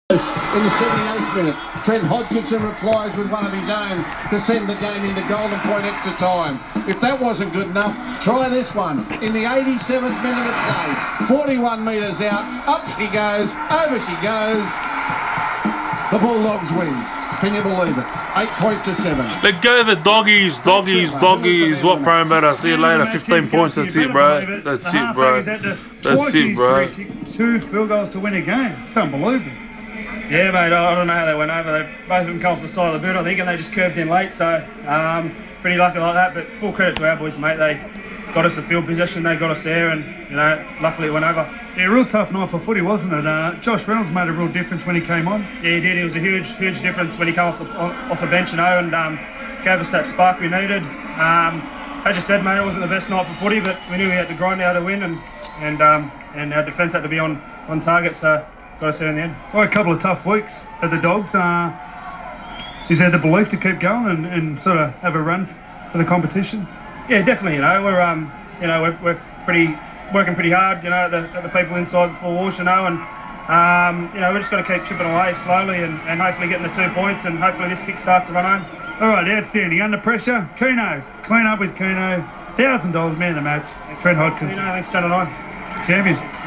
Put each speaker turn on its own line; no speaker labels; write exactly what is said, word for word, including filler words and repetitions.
In the seventy-eighth minute, Trent Hodkinson replies with one of his own to send the game into Golden Point extra time. If that wasn't good enough, try this one. In the eighty-seventh minute of play, forty-one metres out, up she goes, over she goes. The Bulldogs win. Can you believe it? Eight points to seven.
Let go the doggies, doggies, doggies. What promo? See you later. fifteen points. That's it, bro. That's it, bro. That's it, bro.
Two field goals to win a game. It's unbelievable.
Yeah, mate, I don't know how they went over. They both of them come off the side of the boot, I think, and they just curved in late. So, um, pretty lucky like that. But full credit to our boys, mate. They got us the field position. They got us there, and you know, luckily it went over.
Yeah, real tough night for footy, wasn't it? Uh, Josh Reynolds made a real difference when he came on.
Yeah, he did. It was a huge, huge difference when he came off the off the bench, you know, and um, gave us that spark we needed. Um, as you said, mate, it wasn't the best night for footy, but we knew we had to grind out to win, and and um, and our defence had to be on on target. So. Got us there in the end.
Well, a couple of tough weeks at the Dogs. Uh, is there the belief to keep going and, and sort of have a run for the competition?
Yeah, definitely. You know, we're um, you know, we're, we're pretty working pretty hard. You know, at the, at the people inside the four walls. You know, and um, you know, we're just going to keep chipping away slowly and, and hopefully getting the two points. And hopefully this kick starts to run home.
All right, outstanding. Under pressure, Kuno. Clean up with Kuno. Thousand dollars man of the match. Trent Hodkinson.
Kuno, thanks, Channel Nine.
Champion.